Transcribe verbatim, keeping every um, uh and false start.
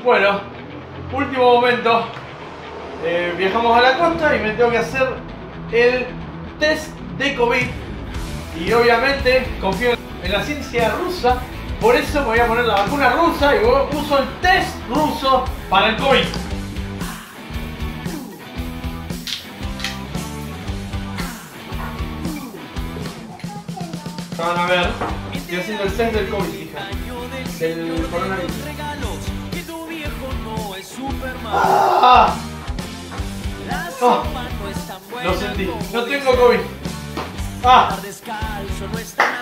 Bueno, último momento. Eh, viajamos a la costa y me tengo que hacer el test de COVID. Y obviamente confío en la ciencia rusa. Por eso me voy a poner la vacuna rusa y uso el test ruso para el COVID. Van a ver, estoy haciendo el test del COVID, hija. Del coronavirus. ¡Ah! ¡Ah! Lo sentí, no tengo COVID. ¡Ah!